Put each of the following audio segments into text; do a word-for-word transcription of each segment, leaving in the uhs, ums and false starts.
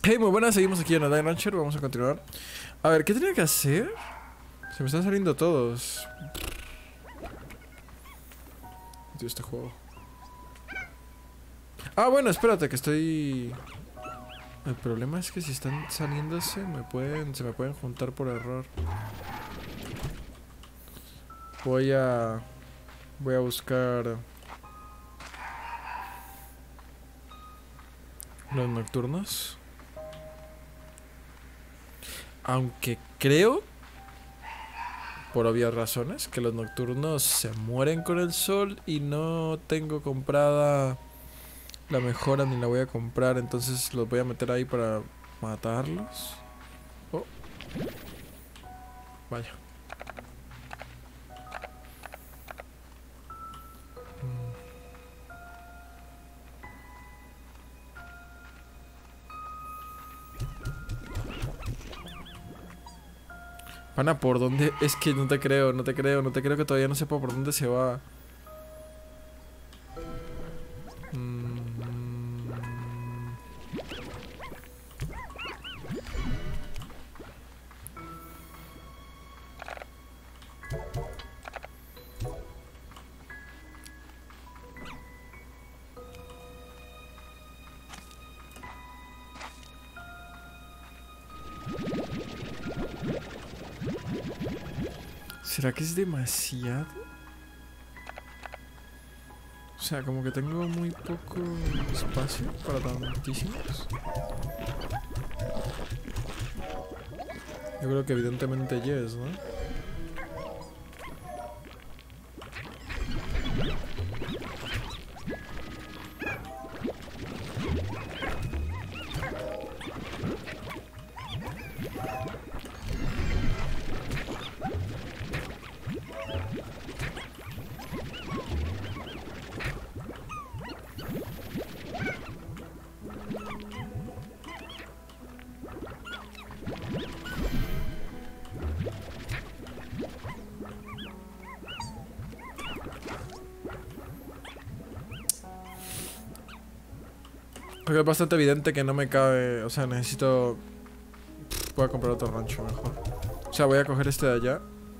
Hey, muy buenas, seguimos aquí en Adai Rancher, vamos a continuar. A ver, ¿qué tenía que hacer? Se me están saliendo todos. Tío, este juego. Ah, bueno, espérate, que estoy... El problema es que si están saliéndose, me pueden, se me pueden juntar por error. Voy a... Voy a buscar... Los nocturnos. Aunque creo, por obvias razones, que los nocturnos se mueren con el sol y no tengo comprada la mejora ni la voy a comprar, entonces los voy a meter ahí para matarlos. Oh. Vaya. Pana, ¿por dónde? Es que no te creo, no te creo, no te creo que todavía no sepa por dónde se va. Mm. ¿Será que es demasiado? O sea, como que tengo muy poco espacio para tantísimos. Yo creo que evidentemente yes, ¿no? Porque es bastante evidente que no me cabe. O sea, necesito... Voy a comprar otro rancho mejor. O sea, voy a coger este de allá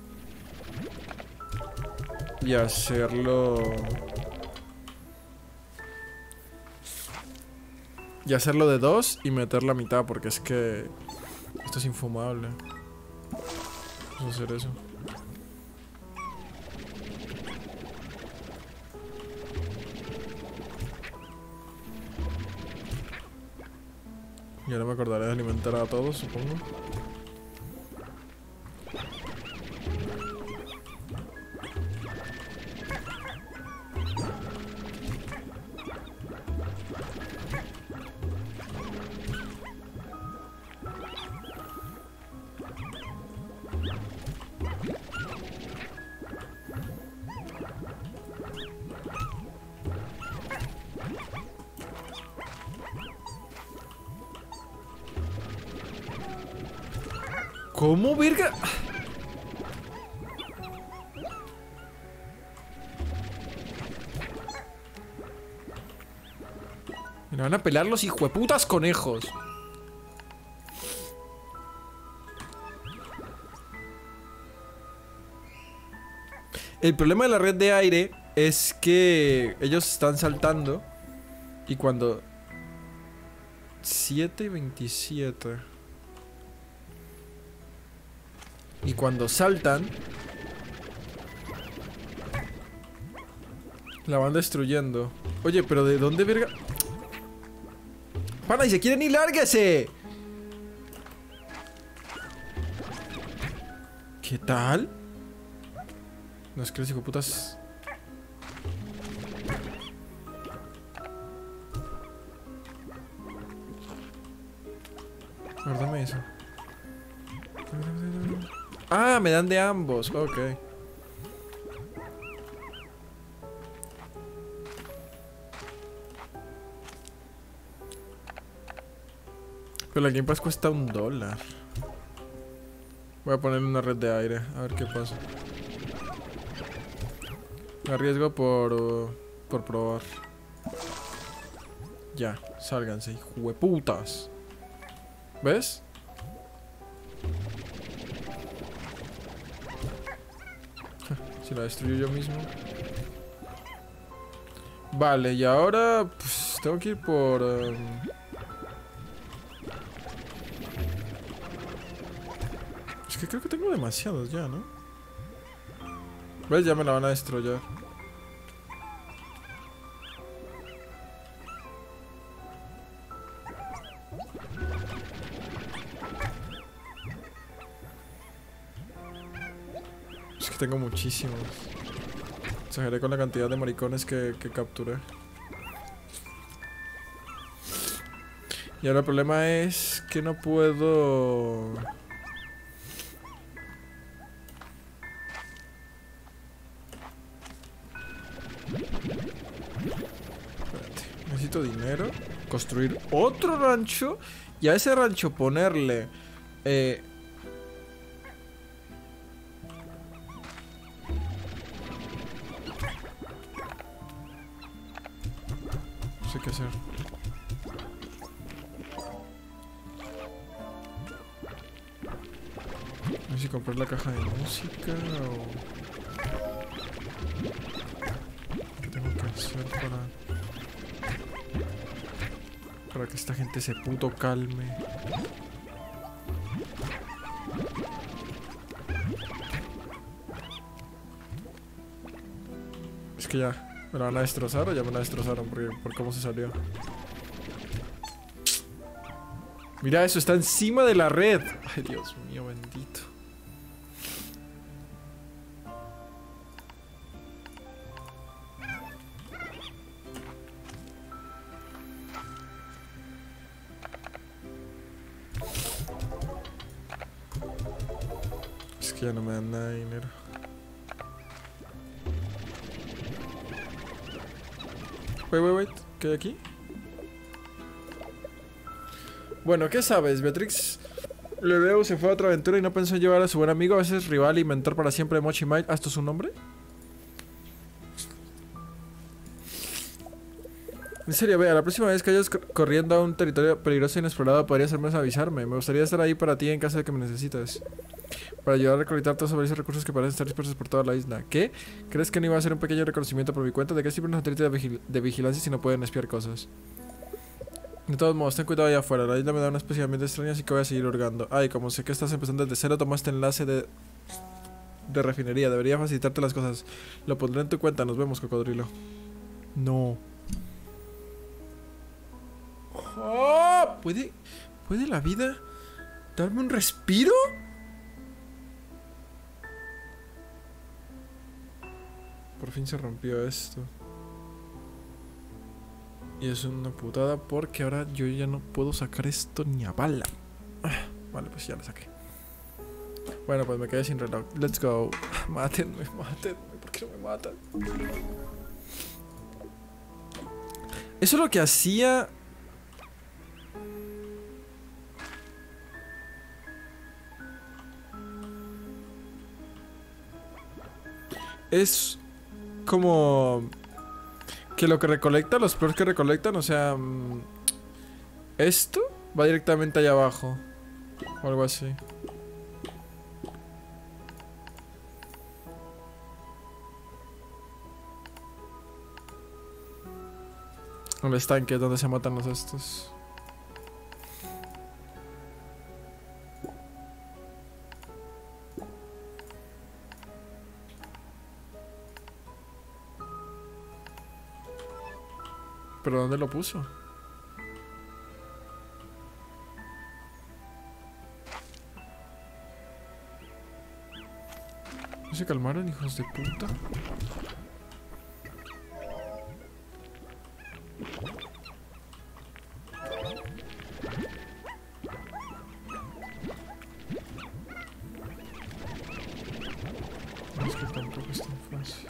y hacerlo... Y hacerlo de dos y meter la mitad, porque es que... Esto es infumable. Vamos a hacer eso. Y ahora me acordaré de alimentar a todos, supongo. ¿Cómo, verga? Me van a pelar los hijueputas conejos. El problema de la red de aire es que ellos están saltando. Y cuando... siete y veintisiete. Y cuando saltan, la van destruyendo. Oye, pero ¿de dónde verga? ¡Pana, y se quieren ir! ¡Lárguese! ¿Qué tal? No, es que los hijoputas... A ver, dame eso. Ah, me dan de ambos, ok. Pero la Game Pass cuesta un dólar. Voy a ponerle una red de aire, a ver qué pasa. Me arriesgo por... Uh, por probar. Ya, sálganse, hijueputas. ¿Ves? Si la destruyo yo mismo. Vale, y ahora pues, tengo que ir por... Um... Es que creo que tengo demasiados ya, ¿no? ¿Ves? Ya me la van a destrozar. Es que tengo muchísimos. Exageré con la cantidad de maricones que, que capturé. Y ahora el problema es que no puedo... Espérate, necesito dinero. Construir otro rancho. Y a ese rancho ponerle... Eh... No sé qué hacer. No sé si comprar la caja de música o... ¿Qué tengo que hacer para... para que esta gente se puto calme? Es que ya... ¿Me la van a destrozar o ya me la destrozaron? Porque, por cómo se salió. Mira eso, está encima de la red. Ay, Dios mío, bendito. Es que ya no me dan nada de dinero. Wait, wait, wait. ¿Qué hay aquí? Bueno, ¿qué sabes? Beatrix Leveu se fue a otra aventura y no pensó en llevar a su buen amigo, a veces rival y mentor para siempre de Mochi Might. ¿Ah, esto es su nombre? En serio, vea, la próxima vez que vayas corriendo a un territorio peligroso e inexplorado podrías al menos avisarme. Me gustaría estar ahí para ti en caso de que me necesites. Para ayudar a recolectar todos esos recursos que parecen estar dispersos por toda la isla. ¿Qué? ¿Crees que no iba a hacer un pequeño reconocimiento por mi cuenta? ¿De qué sirve una satélite de, vigil de vigilancia si no pueden espiar cosas? De todos modos, ten cuidado allá afuera. La isla me da una especie de ambiente extraño, así que voy a seguir hurgando. Ay, como sé que estás empezando desde cero, toma este enlace de... de refinería. Debería facilitarte las cosas. Lo pondré en tu cuenta. Nos vemos, cocodrilo. No. Oh, ¿Puede... ¿Puede la vida darme un respiro? Por fin se rompió esto. Y es una putada porque ahora yo ya no puedo sacar esto ni a bala. Ah, vale, pues ya lo saqué. Bueno, pues me quedé sin reloj. Let's go. Mátenme, mátenme. ¿Por qué no me matan? Eso es lo que hacía... Es como... que lo que recolecta, los peores que recolectan, o sea... Esto va directamente allá abajo. O algo así. El estanque es donde se matan los estos. ¿Pero dónde lo puso? ¿No se calmaron, hijos de puta? Es que tampoco es tan fácil.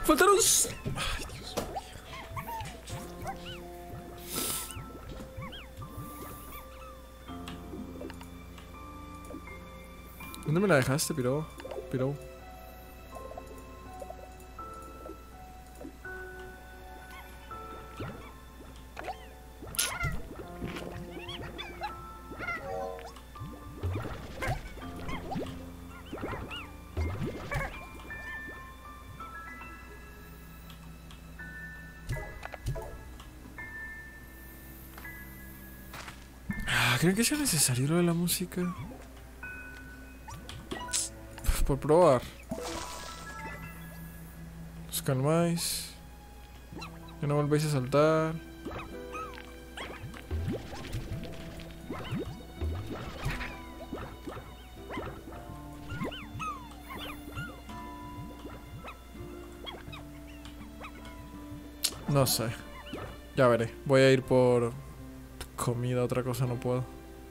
Faltaron... Ay, Dios mío. ¿Dónde me la dejaste, piro? Piro. ¿Creen que sea necesario lo de la música? Por probar. Os calmáis. Que no volvéis a saltar. No sé. Ya veré. Voy a ir por comida, otra cosa no puedo.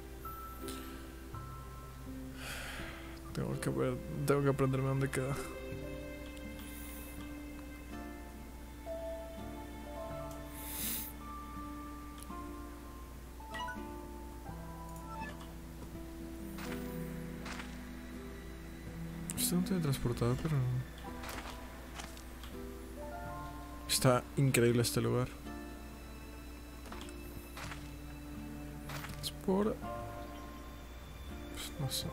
Tengo que ver, tengo que aprenderme dónde queda. Este no tiene transportador, pero está increíble este lugar. Es por... Pues no sé.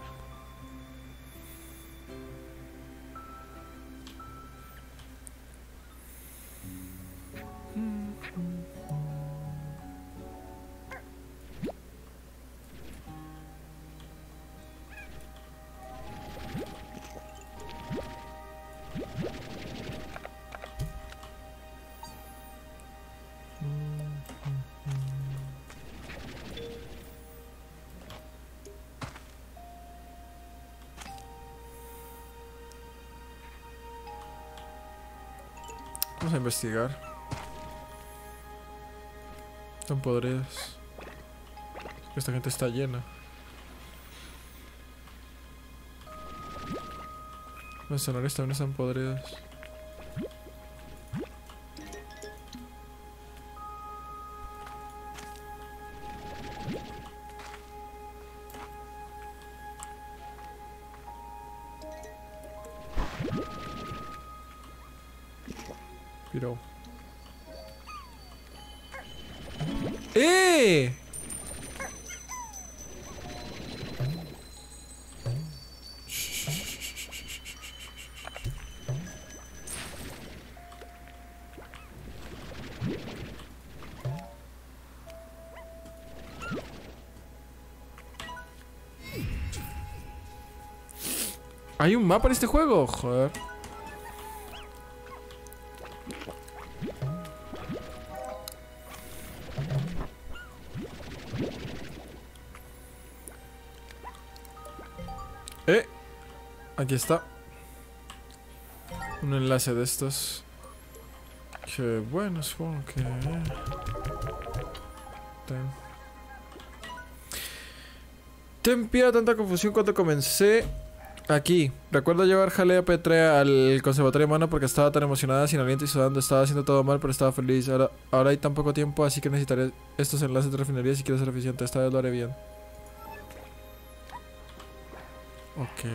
Vamos a investigar. Están podridos. Esta gente está llena. Los sonores también están podridos. Pero... ¡Eh! ¿Hay un mapa en este juego? Joder. Eh, aquí está. Un enlace de estos. Que bueno, supongo que... Ten. Te envía tanta confusión cuando comencé aquí. Recuerdo llevar Jalea Petrea al conservatorio humano porque estaba tan emocionada, sin aliento y sudando. Estaba haciendo todo mal, pero estaba feliz. Ahora, ahora hay tan poco tiempo, así que necesitaré estos enlaces de refinería si quiero ser eficiente. Esta vez lo haré bien. Ok.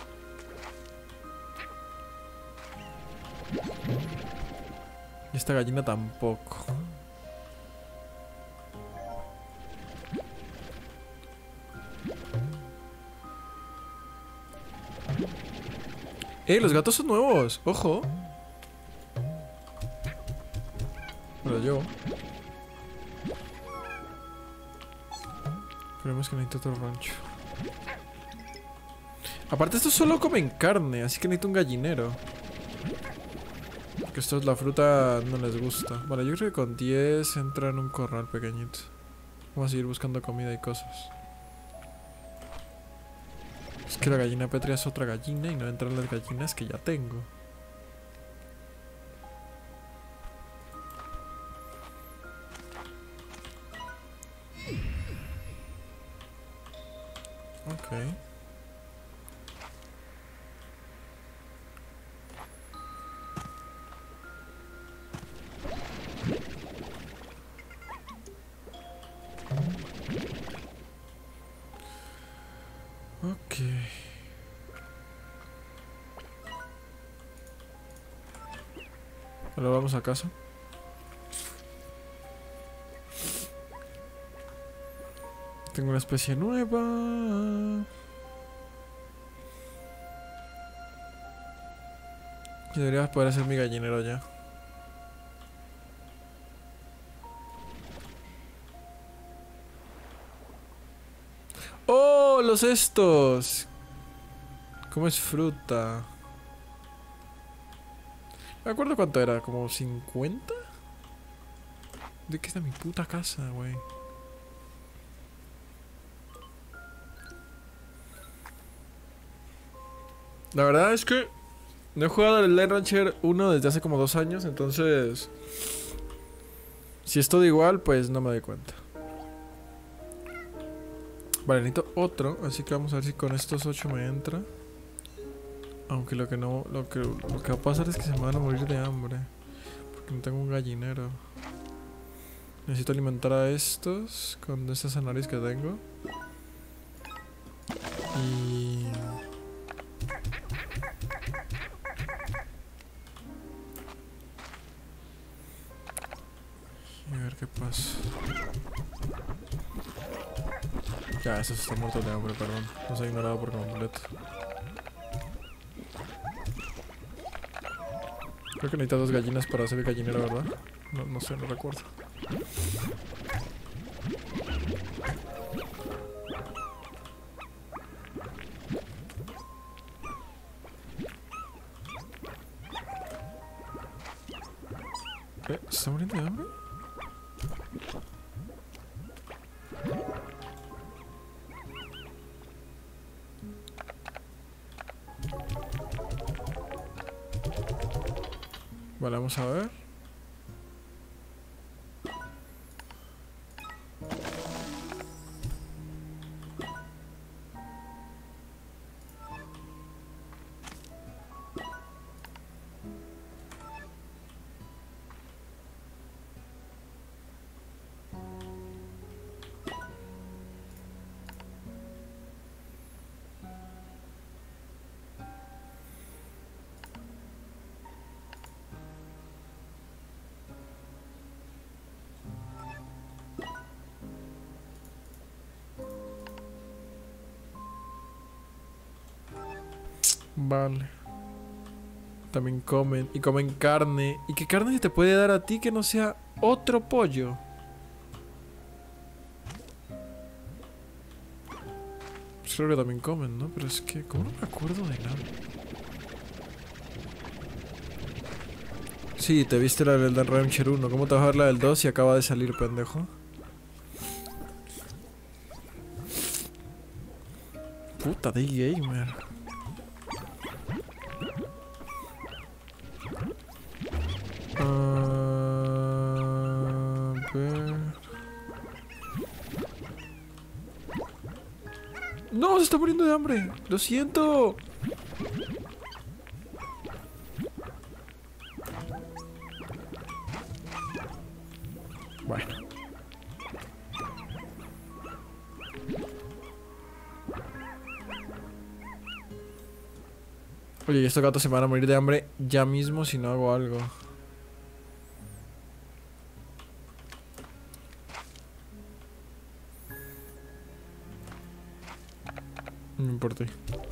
Y esta gallina tampoco. ¡Eh! Los gatos son nuevos. ¡Ojo! Pero yo... Esperemos que necesito otro rancho. Aparte estos solo comen carne, así que necesito un gallinero. Porque estos la fruta no les gusta. Vale, yo creo que con diez entra en un corral pequeñito. Vamos a seguir buscando comida y cosas. Es que la gallina pétrea es otra gallina y no entran las gallinas que ya tengo. Ok. Ok. Ahora vamos a casa. Tengo una especie nueva. Y deberías poder hacer mi gallinero ya. ¡Oh! Los estos. ¿Cómo es fruta? Me acuerdo cuánto era, como cincuenta. ¿De qué está mi puta casa, güey? La verdad es que no he jugado el Land Rancher uno desde hace como dos años, entonces si es todo igual, pues no me doy cuenta. Vale, necesito otro, así que vamos a ver si con estos ocho me entra. Aunque lo que no, lo que, lo que va a pasar es que se me van a morir de hambre, porque no tengo un gallinero. Necesito alimentar a estos con estas zanahorias que tengo. Y... y a ver qué pasa. Ya, esos están muertos de hambre, perdón. Los he ignorado por completo. Creo que necesitas dos gallinas para hacer el gallinero, ¿verdad? No, no sé, no recuerdo. ¿Eh? ¿Se está muriendo de hambre? Vale, vamos a ver. Vale. También comen. Y comen carne. ¿Y qué carne se te puede dar a ti que no sea otro pollo? Pues creo que también comen, ¿no? Pero es que... ¿cómo no me acuerdo de nada? Sí, te viste la del Rancher uno. ¿Cómo te vas a ver la del dos si acaba de salir, pendejo? Puta de gamer. A ver... ¡No! ¡Se está muriendo de hambre! ¡Lo siento! Bueno. Oye, y estos gatos se van a morir de hambre ya mismo si no hago algo. No me importa.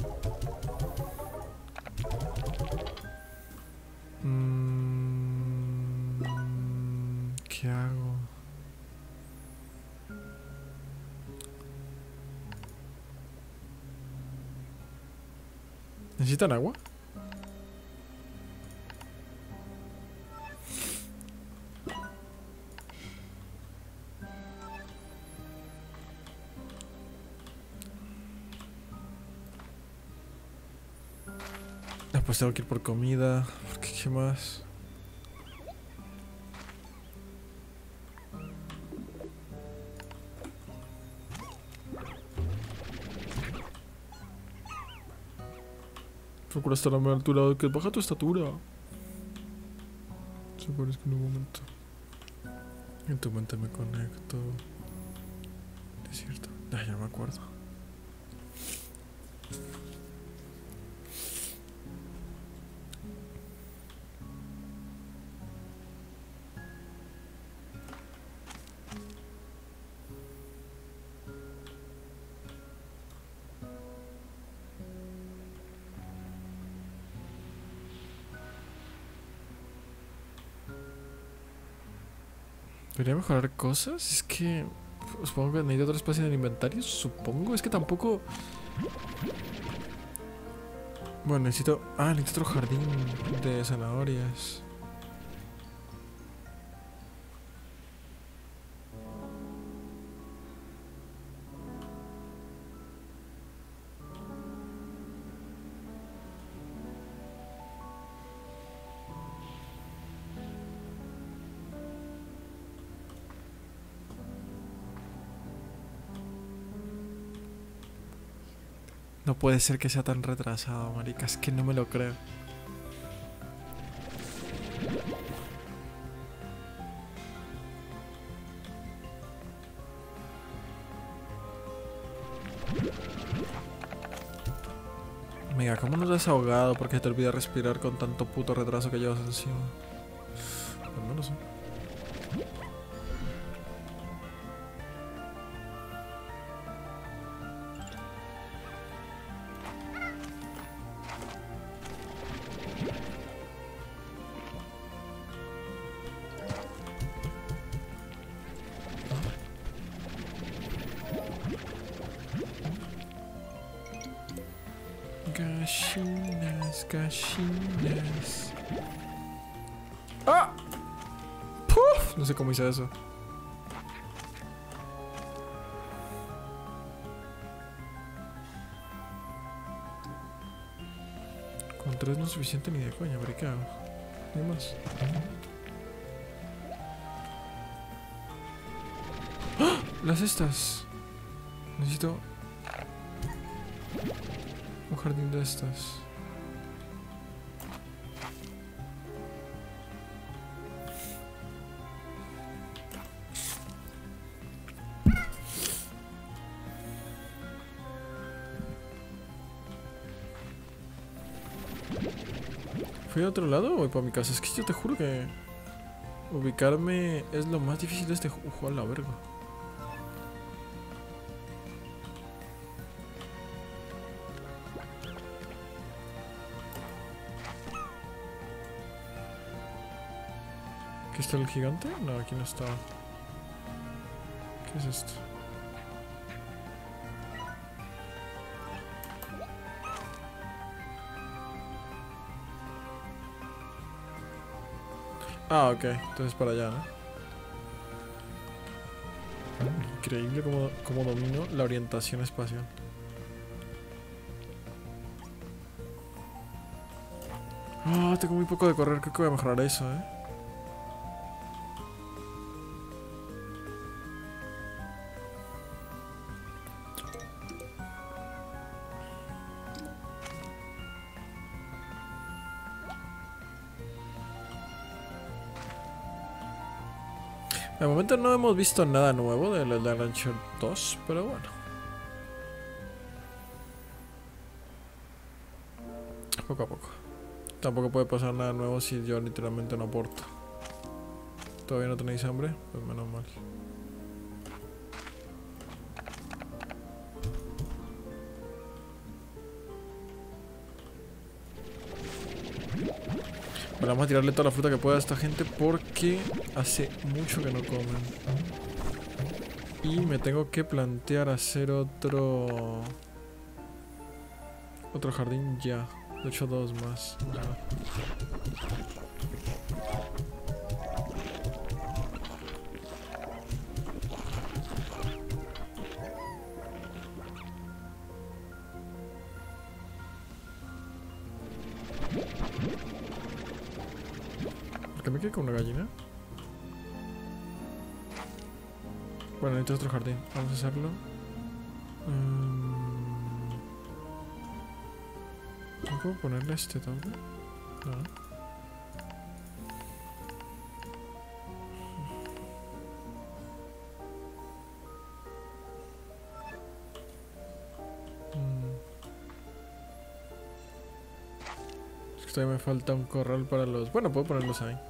Mm, ¿qué hago? ¿Necesitan agua? Ah, pues tengo que ir por comida. ¿Qué, qué más? Procura estar a mi altura, que baja tu estatura. Se parece que en un momento. En tu mente me conecto. Es cierto. Ah, ya me acuerdo. ¿Debería mejorar cosas? Es que... Supongo que necesito otro espacio en el inventario. Supongo. Es que tampoco... Bueno, necesito... Ah, necesito otro jardín de zanahorias. No puede ser que sea tan retrasado, marica. Es que no me lo creo. Mega, ¿cómo nos has ahogado? Porque te olvida respirar con tanto puto retraso que llevas encima. Pues no lo sé. Gallinas, gallinas. ¡Ah! ¡Puf! No sé cómo hice eso. Con tres no es suficiente ni de coña, pero ¿qué hago? Ni más. ¡Ah! Las estas. Necesito un jardín de estas. ¿Fui a otro lado o voy para mi casa? Es que yo te juro que ubicarme es lo más difícil de este juego, a la verga. ¿Aquí está el gigante? No, aquí no está. ¿Qué es esto? Ah, ok. Entonces para allá, ¿no? Increíble cómo, cómo domino la orientación espacial. Ah, oh, tengo muy poco de correr. Creo que voy a mejorar eso, ¿eh? De momento no hemos visto nada nuevo de la Launcher dos, pero bueno. Poco a poco. Tampoco puede pasar nada nuevo si yo literalmente no aporto. ¿Todavía no tenéis hambre? Pues menos mal. Bueno, vamos a tirarle toda la fruta que pueda a esta gente porque hace mucho que no comen. Y me tengo que plantear hacer otro... Otro jardín ya. De hecho, dos más. Ya. ¿Por qué me quedé con una gallina? Bueno, necesito otro jardín. Vamos a hacerlo. Um... ¿No puedo ponerle este doble? No. Mm. que todavía me falta un corral para los... Bueno, puedo ponerlos ahí.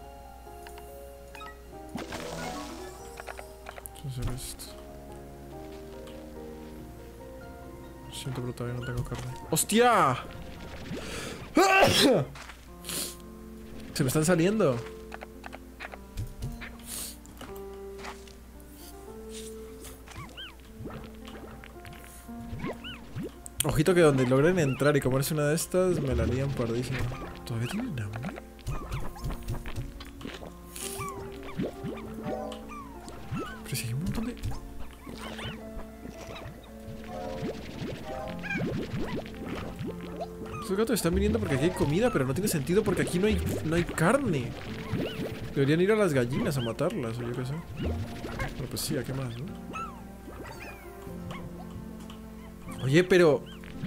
Vamos a hacer esto. Lo siento, pero todavía no tengo carne. ¡Hostia! Se me están saliendo. Ojito que donde logren entrar y comerse una de estas me la lían pardísima. ¿Todavía tienen hambre? Pero si hay un montón de... Estos gatos están viniendo porque aquí hay comida, pero no tiene sentido porque aquí no hay, no hay carne. Deberían ir a las gallinas a matarlas, o yo qué sé. Pero pues sí, ¿a qué más, no? Oye, pero...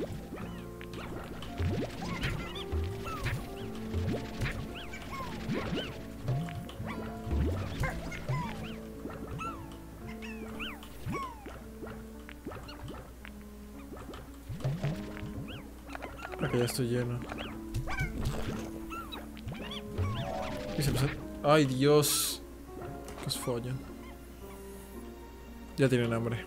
Acá ya estoy lleno. ¿Qué se pasa? ¡Ay, Dios! ¡Qué os follan! Ya tienen hambre.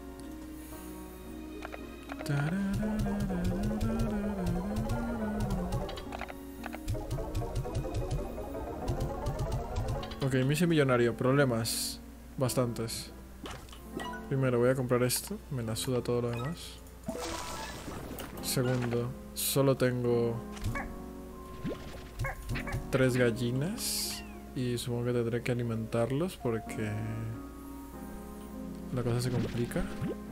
Ok, me hice millonario. Problemas. Bastantes. Primero voy a comprar esto. Me la suda todo lo demás. Segundo, solo tengo tres gallinas. Y supongo que tendré que alimentarlos porque la cosa se complica.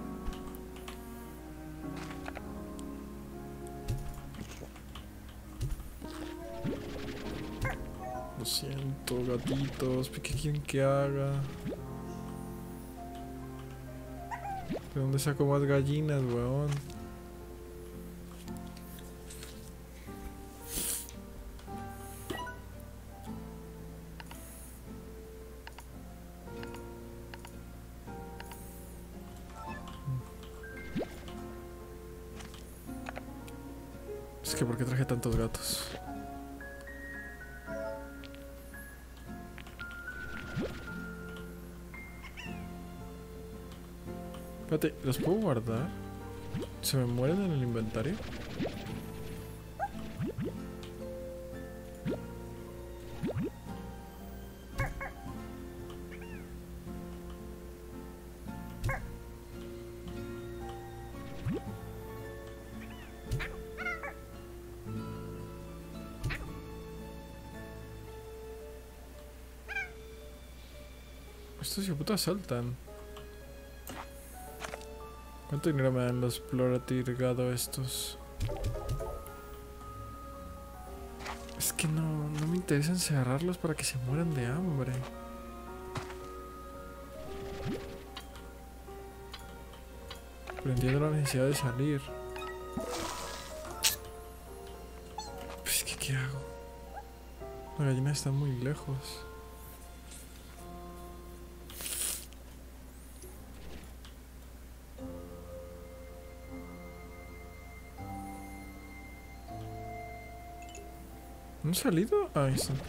Lo siento, gatitos. ¿Qué quieren que haga? ¿De dónde saco más gallinas, weón? Es que ¿por qué traje tantos gatos? Espérate, ¿los puedo guardar? ¿Se me mueren en el inventario? Estos hijueputas saltan. ¿Cuánto dinero me dan los Ploratirgado estos? Es que no, no me interesa encerrarlos para que se mueran de hambre. Pero entiendo la necesidad de salir. Pues que, ¿qué hago? La gallina está muy lejos. ¿No han salido? Ah, ahí están.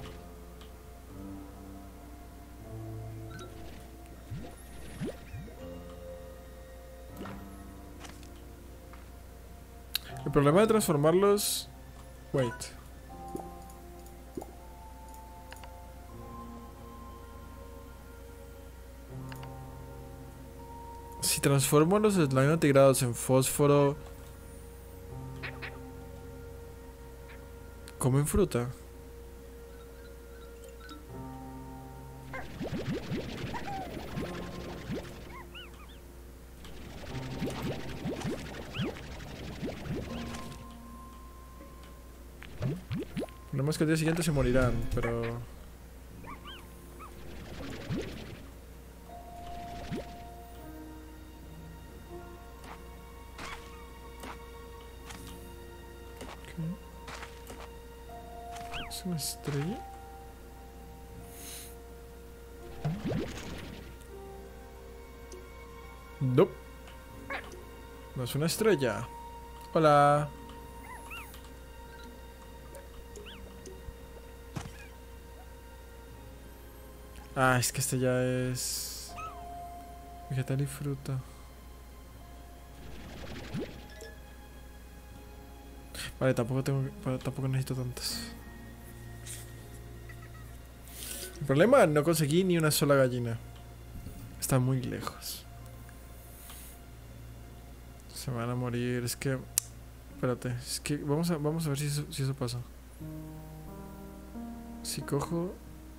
El problema de transformarlos... Wait. Si transformo los slime atigrados en fósforo... ¿Comen fruta? El problema es que al día siguiente se morirán, pero... Okay. ¿Es una estrella? No. No es una estrella. Hola. Ah, es que este ya es vegetal y fruta. Vale, tampoco tengo, tampoco necesito tantas. El problema, no conseguí ni una sola gallina. Está muy lejos. Se van a morir. Es que... Espérate. Es que vamos a, vamos a ver si eso, si eso pasa. Si cojo...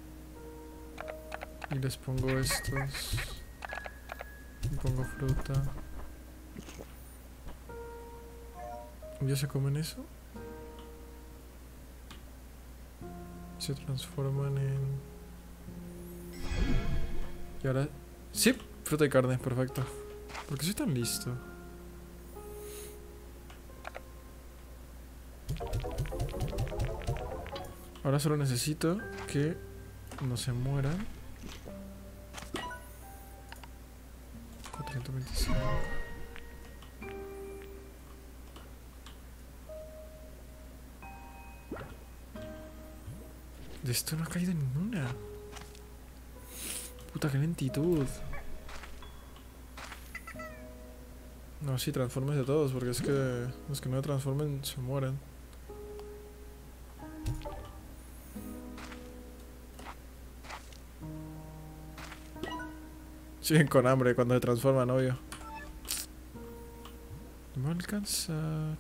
Y les pongo estos... Y pongo fruta... ¿Ya se comen eso? Se transforman en... Y ahora... Sí, fruta y carne, perfecto. ¿Por qué soy tan listo? Ahora solo necesito que no se mueran. cuatrocientos veinticinco. De esto no ha caído ninguna. Puta, qué lentitud. No, sí, transformes de todos, porque es que los que no transformen se mueren. Siguen con hambre cuando se transforman, obvio. No me va a alcanzar.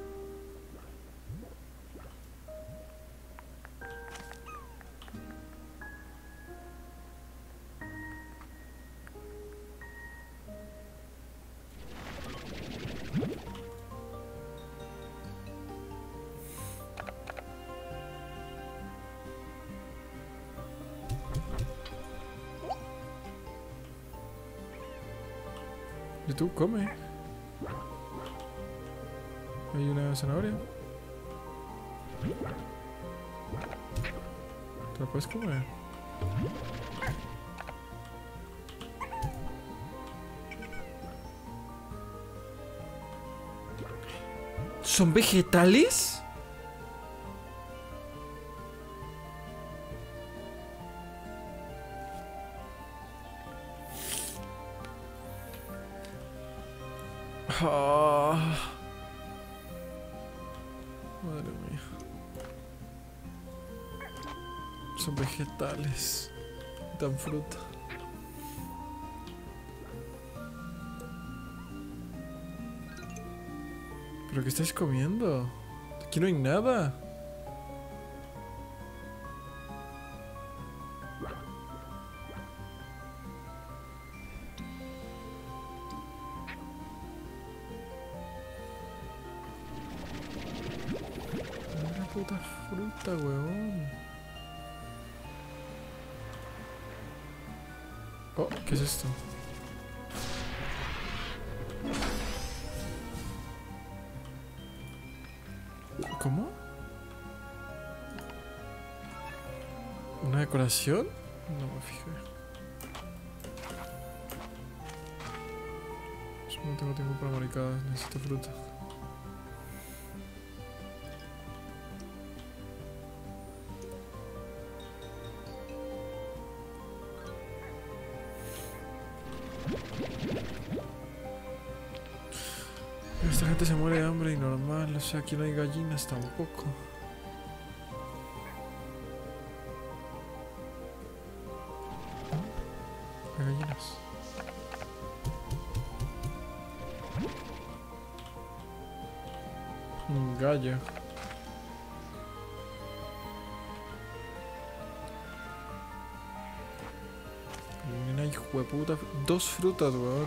¿Y tú? Come. Hay una zanahoria. ¿Te la puedes comer? ¿Son vegetales? Oh. Madre mía. Son vegetales. Dan fruta. ¿Pero qué estáis comiendo? Aquí no hay nada. Una puta fruta, weón. Oh, ¿qué es esto? ¿Cómo? ¿Una decoración? No me fijé. No tengo tiempo para maricadas, necesito fruta. Esta gente se muere de hambre y normal, o sea, aquí no hay gallinas tampoco. Hay gallinas. Un gallo. Una hijo de puta. Dos frutas, weón.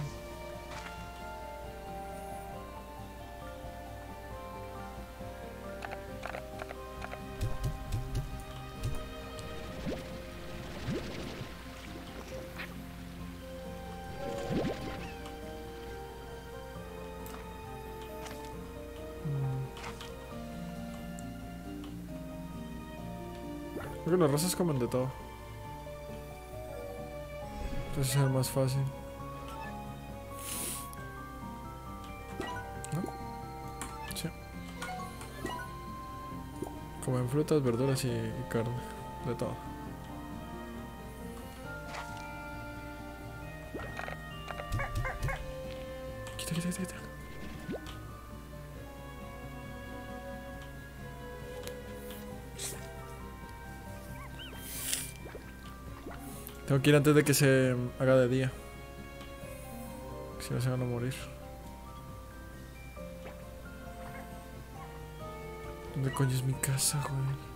Creo que las razas comen de todo. Entonces es el más fácil. ¿No? Sí. Comen frutas, verduras y, y carne. De todo. Tengo que ir antes de que se haga de día. Si no se van a morir. ¿Dónde coño es mi casa, güey?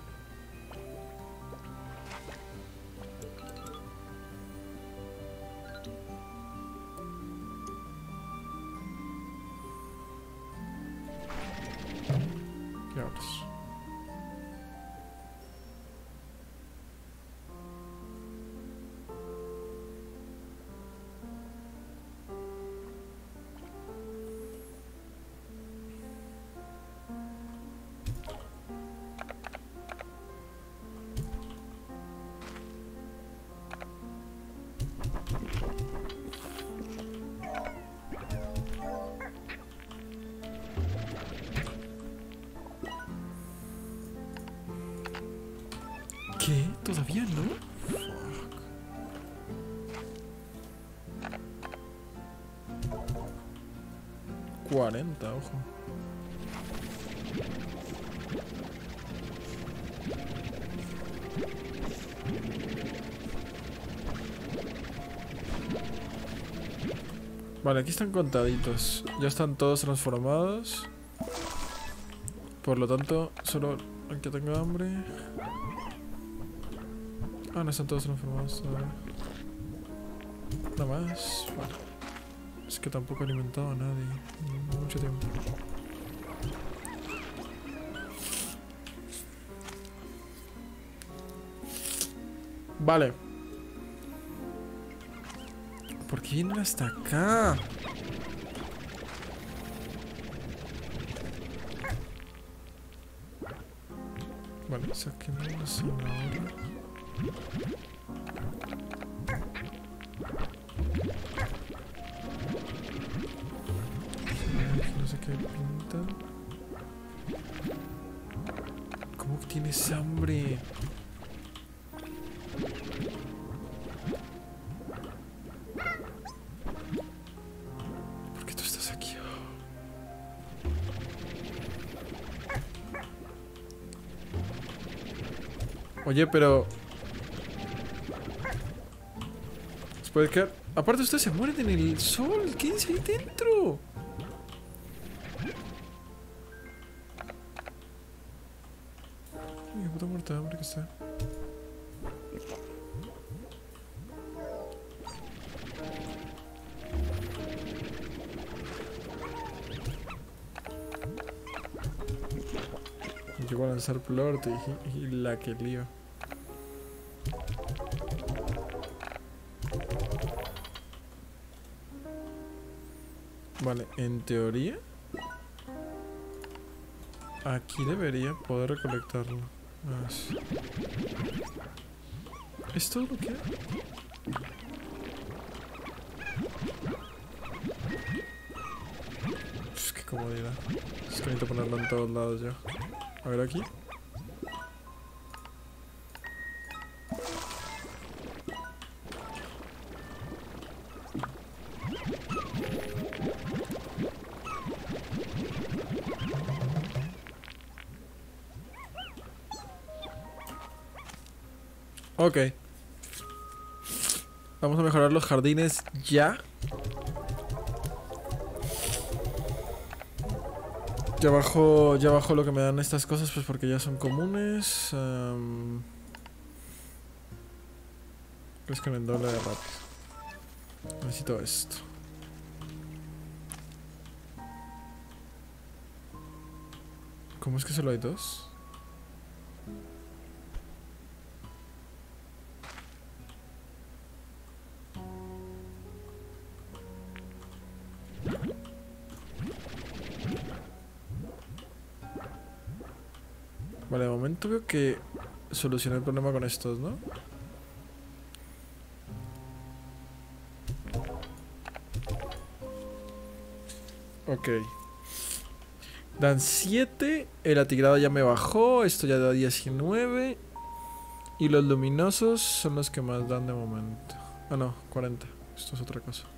Diablos. ¿Qué? ¿Todavía no? Fuck. cuarenta, ojo. Vale, aquí están contaditos. Ya están todos transformados. Por lo tanto, solo el que tenga hambre. Ah, no están todos transformados. Nada más. Vale. Es que tampoco he alimentado a nadie. Mucho tiempo. Vale. ¿Por qué vienen hasta acá? Vale, saquemos la zanahoria. No sé qué pinta. ¿Cómo que tienes hambre? ¿Por qué tú estás aquí? Oye, pero... Puede quedar... Aparte ustedes se mueren en el sol. Quédense ahí dentro. Ay, qué puta muerta de hambre que está. Llego a lanzar plort y, y la que lío. Vale, en teoría aquí debería poder recolectarlo. Más. ¿Es todo lo que hay? Pues qué comodidad. Es que necesito ponerlo en todos lados ya. A ver aquí. Ok. Vamos a mejorar los jardines ya. Ya bajo, ya bajo lo que me dan estas cosas, pues porque ya son comunes. Um, es que me doble de rápido. Necesito esto. ¿Cómo es que solo hay dos? Vale, de momento veo que solucioné el problema con estos, ¿no? Ok. Dan siete. El atigrado ya me bajó. Esto ya da diecinueve. Y los luminosos son los que más dan de momento. Ah, no, cuarenta. Esto es otra cosa.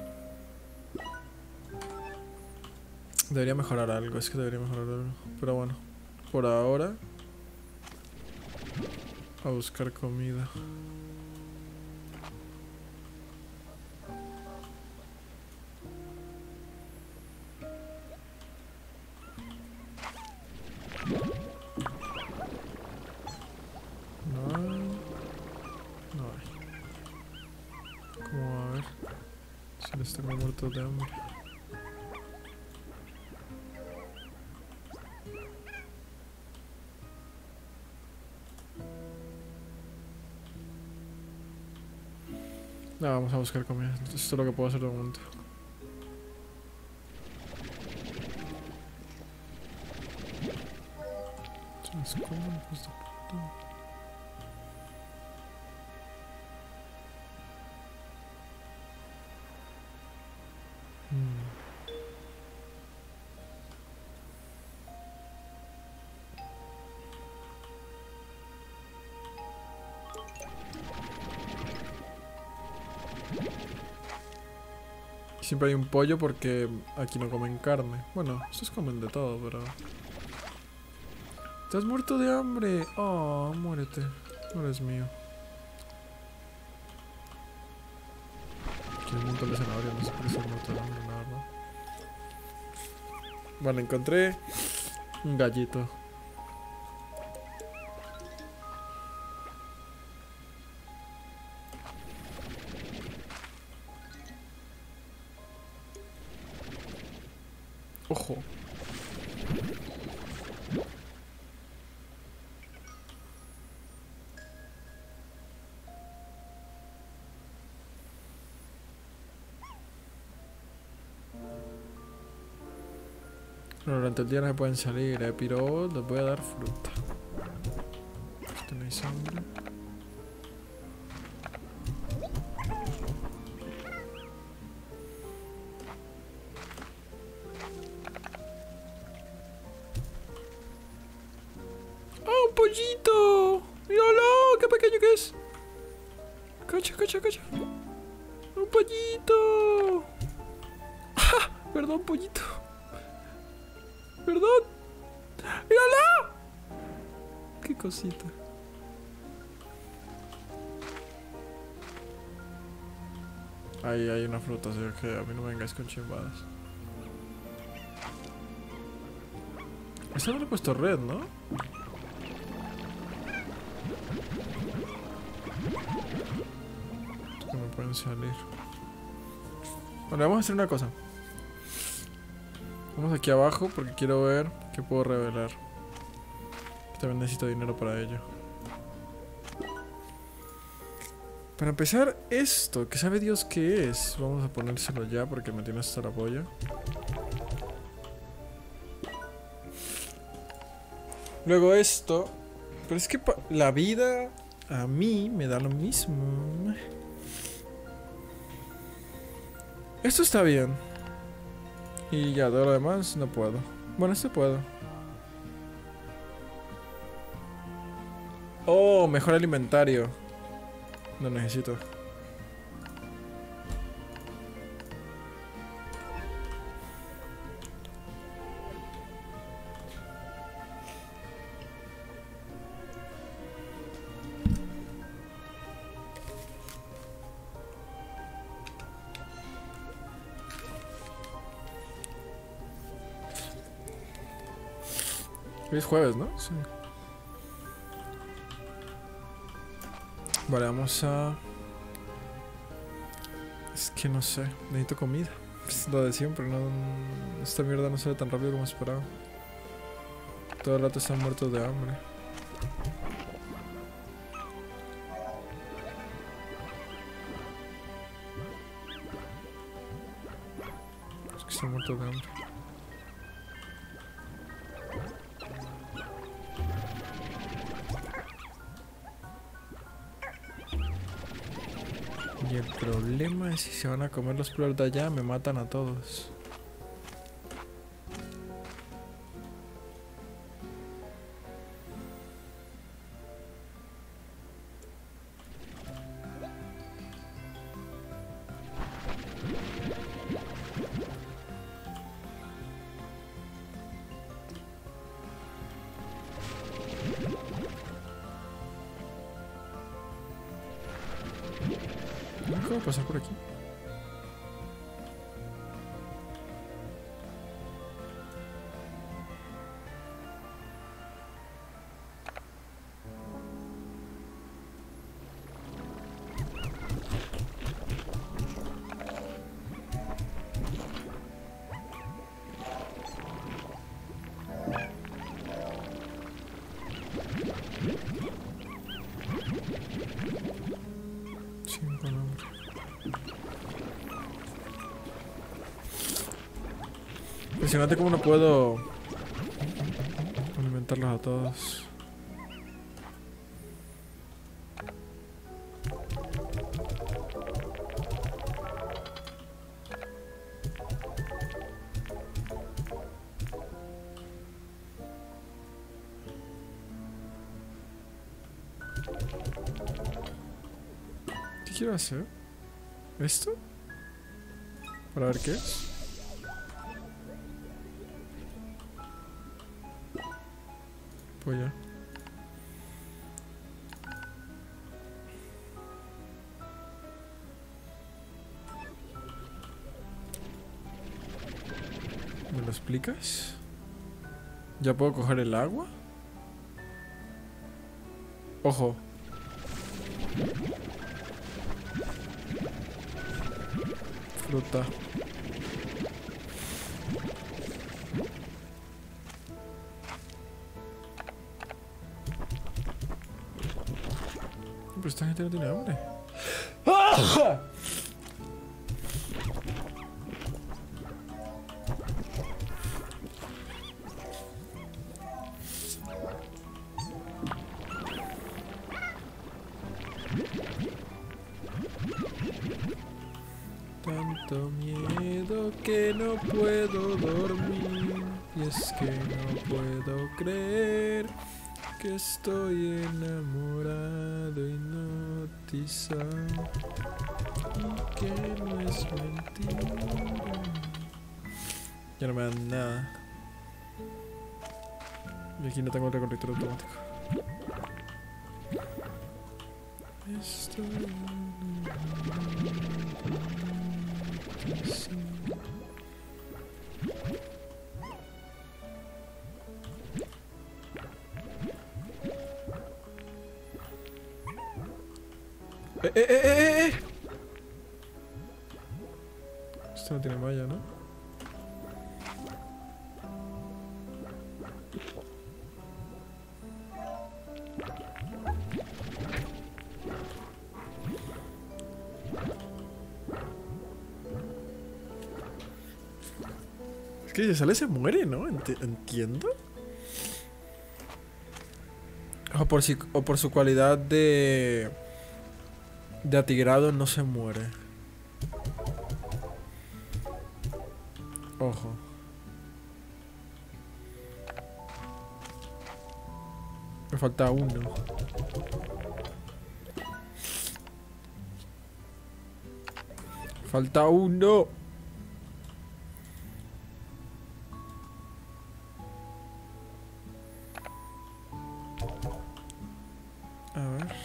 Debería mejorar algo. Es que debería mejorar algo. Pero bueno. Por ahora. A buscar comida. les tengo muertos de hambre. No, vamos a buscar comida. Esto es lo que puedo hacer de momento. Se nos comen, hijos de puta. Hmm. Siempre hay un pollo porque aquí no comen carne. Bueno, estos comen de todo, pero... ¡Estás muerto de hambre! ¡Oh, muérete! No eres mío. Aquí hay un montón de zanahorias, no sé por qué estoy muerto de hambre, la verdad. Bueno, encontré un gallito. Ojo. Bueno, durante el día no se pueden salir, eh, pero les voy a dar fruta. ¿Tenéis hambre? ¡Oh, un pollito! ¡Míralo! ¡Qué pequeño que es! ¡Cacha, cacha, cacha! ¡Un pollito! ¡Ah! Perdón, pollito. Perdón. ¡Mírala! ¡Qué cosita! Ahí hay una fruta, así que a mí no me vengáis con chimbadas. Esta no le he puesto red, ¿no? Que me pueden salir. Bueno, vamos a hacer una cosa. Vamos aquí abajo porque quiero ver qué puedo revelar. También necesito dinero para ello. Para empezar, esto, que sabe Dios qué es. Vamos a ponérselo ya porque me tiene hasta la polla. Luego esto. Pero es que la vida a mí me da lo mismo. Esto está bien. Y ya, de lo demás no puedo. Bueno, este puedo. Oh, mejor alimentario. Lo necesito. Hoy es jueves, ¿no? Sí. Vale, vamos a... Es que no sé, necesito comida. Es lo de siempre, ¿no? Esta mierda no sale tan rápido como esperaba. Todo el rato están muertos de hambre. Es que están muertos de hambre. Y el problema es si se van a comer los flores de allá, me matan a todos. ¿Cómo puedo pasar por aquí? Impresionante cómo no puedo alimentarlos a todos. ¿Qué quiero hacer? ¿Esto? Para ver qué es. Pues ya. ¿Me lo explicas? ¿Ya puedo coger el agua? Ojo. Fruta. Pero esta gente no tiene hambre. ¡Ah! Tanto miedo que no puedo dormir. Y es que no puedo creer que estoy enamorado, hipnotizado, y que no es mentira. Ya no me dan nada. Y aquí no tengo el recolector automático. Estoy Eh, eh, eh, eh, eh. Esto no tiene malla, ¿no? Es que si sale se muere, ¿no? Enti- Entiendo. O por, si, o por su cualidad de... De atigrado no se muere. Ojo. Me falta uno. Falta uno. A ver.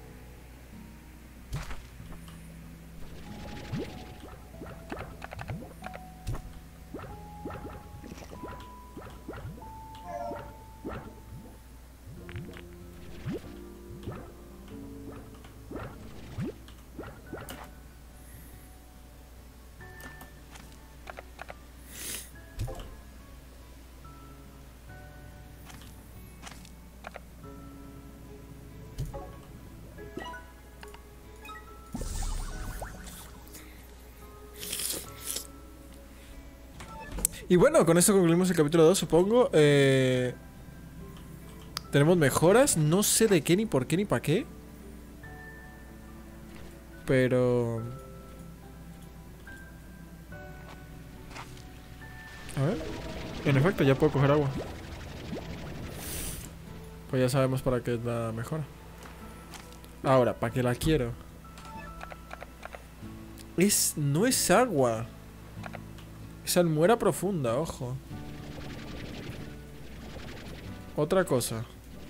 Y bueno, con esto concluimos el capítulo dos, supongo. Eh, tenemos mejoras. No sé de qué, ni por qué, ni para qué. Pero... A ver. En efecto, ya puedo coger agua. Pues ya sabemos para qué es la mejora. Ahora, ¿para qué la quiero? Es... No es agua. Es almuera profunda, ojo. Otra cosa.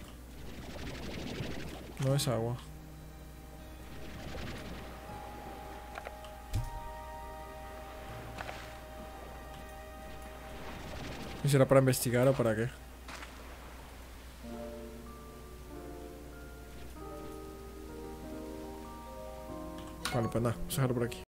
No es agua. ¿Y será para investigar o para qué? Vale, pues nada, vamos a dejarlo por aquí.